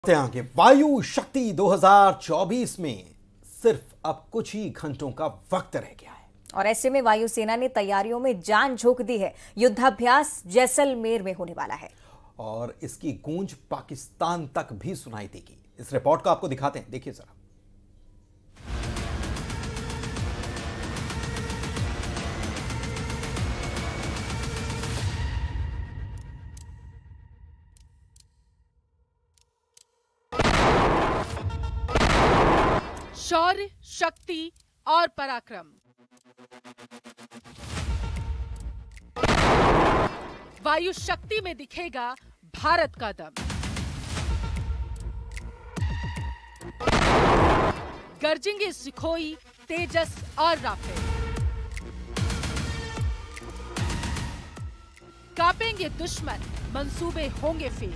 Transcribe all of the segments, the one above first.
आगे वायु शक्ति 2024 में सिर्फ अब कुछ ही घंटों का वक्त रह गया है और ऐसे में वायुसेना ने तैयारियों में जान झोंक दी है। युद्धाभ्यास जैसलमेर में होने वाला है और इसकी गूंज पाकिस्तान तक भी सुनाई देगी। इस रिपोर्ट को आपको दिखाते हैं, देखिए जरा। शौर्य, शक्ति और पराक्रम। वायु शक्ति में दिखेगा भारत का दम। गरजेंगे सुखोई, तेजस और राफेल। कांपेंगे दुश्मन, मंसूबे होंगे फेल।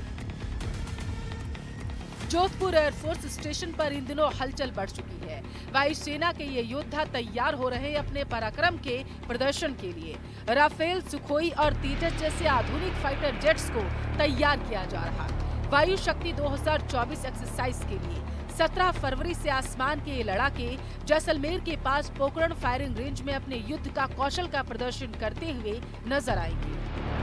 जोधपुर एयरफोर्स स्टेशन पर इन दिनों हलचल बढ़ चुकी है। वायुसेना के ये योद्धा तैयार हो रहे हैं अपने पराक्रम के प्रदर्शन के लिए। राफेल, सुखोई और तेजस जैसे आधुनिक फाइटर जेट्स को तैयार किया जा रहा है। वायु शक्ति 2024 एक्सरसाइज के लिए 17 फरवरी से आसमान के ये लड़ाके जैसलमेर के पास पोखरण फायरिंग रेंज में अपने युद्ध का कौशल का प्रदर्शन करते हुए नजर आएंगे।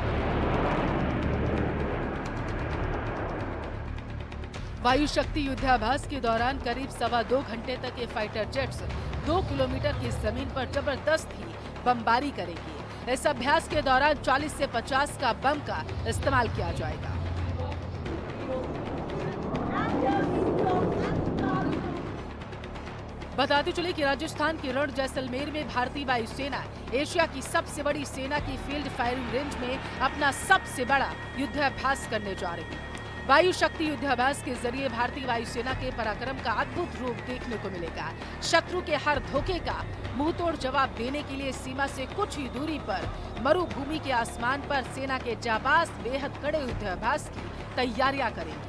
वायु शक्ति युद्धाभ्यास के दौरान करीब 2.25 घंटे तक ये फाइटर जेट्स 2 किलोमीटर की जमीन पर जबरदस्त ही बमबारी करेंगे। इस अभ्यास के दौरान 40 से 50 का बम का इस्तेमाल किया जाएगा। बताते चले कि राजस्थान के रण जैसलमेर में भारतीय वायुसेना एशिया की सबसे बड़ी सेना की फील्ड फायरिंग रेंज में अपना सबसे बड़ा युद्धाभ्यास करने जा रही है। वायु शक्ति युद्धाभ्यास के जरिए भारतीय वायुसेना के पराक्रम का अद्भुत रूप देखने को मिलेगा। शत्रु के हर धोखे का मुंहतोड़ जवाब देने के लिए सीमा से कुछ ही दूरी पर मरुभूमि के आसमान पर सेना के जाबाज बेहद कड़े युद्धाभ्यास की तैयारियां करेंगे।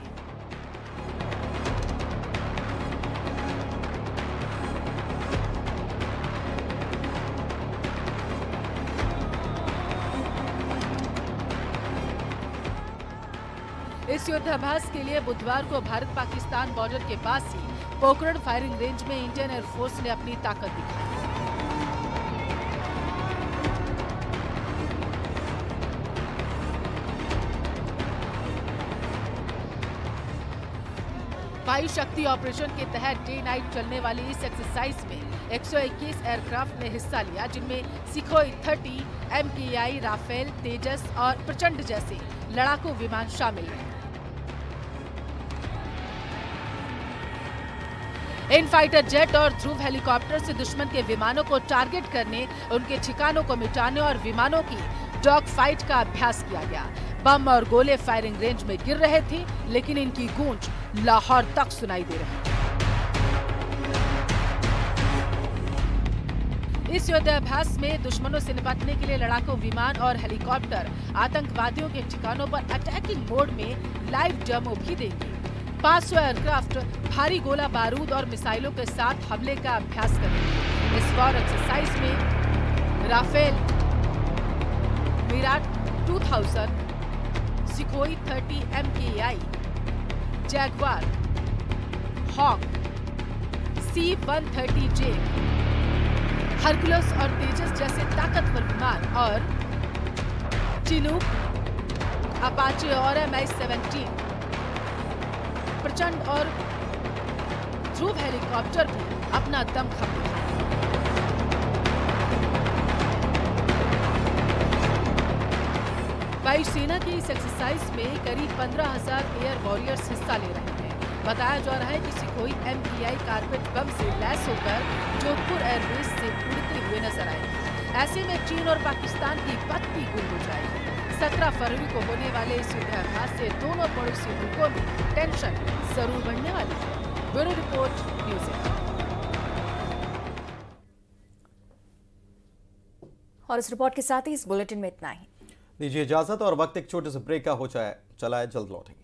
इस युद्धाभ्यास के लिए बुधवार को भारत पाकिस्तान बॉर्डर के पास ही पोखरण फायरिंग रेंज में इंडियन एयरफोर्स ने अपनी ताकत दिखाई। वायु शक्ति ऑपरेशन के तहत डे नाइट चलने वाली इस एक्सरसाइज में 121 एयरक्राफ्ट ने हिस्सा लिया, जिनमें सुखोई 30, MKI, राफेल, तेजस और प्रचंड जैसे लड़ाकू विमान शामिल हैं। इन फाइटर जेट और ध्रुव हेलीकॉप्टर से दुश्मन के विमानों को टारगेट करने, उनके ठिकानों को मिटाने और विमानों की डॉग फाइट का अभ्यास किया गया। बम और गोले फायरिंग रेंज में गिर रहे थे, लेकिन इनकी गूंज लाहौर तक सुनाई दे रही थी। इस युद्धाभ्यास में दुश्मनों से निपटने के लिए लड़ाकू विमान और हेलीकॉप्टर आतंकवादियों के ठिकानों पर अटैकिंग मोड में लाइव डेमो भी देंगे। 500 एयरक्राफ्ट भारी गोला बारूद और मिसाइलों के साथ हमले का अभ्यास करेंगे। इस वॉर एक्सरसाइज में राफेल, विराट 2000, Sukhoi 30 MKI, Jaguar, Hawk, C-130J, Hercules और तेजस जैसे ताकतवर विमान और चिनूक, अपाचे और Mi-17 प्रचंड और ध्रुव हेलीकॉप्टर भी अपना दम खम वायुसेना की इस एक्सरसाइज में करीब 15,000 एयर वॉरियर्स हिस्सा ले रहे हैं। बताया जा रहा है कि सुखोई MKI कारपेट बम से लैस होकर जोधपुर एयरबेस से उड़ते हुए नजर आएंगे। ऐसे में चीन और पाकिस्तान की बत्ती गुल हो जाएगी। 17 फरवरी को होने वाले इस युद्धाभ्यास से दोनों पड़ोसी मुल्कों में टेंशन जरूर बढ़ने वाली है। Bureau report, news 18। और इस रिपोर्ट के साथ ही इस बुलेटिन में इतना ही। दीजिए इजाजत और वक्त एक छोटे से ब्रेक का हो चला है, जल्द लौटेंगे।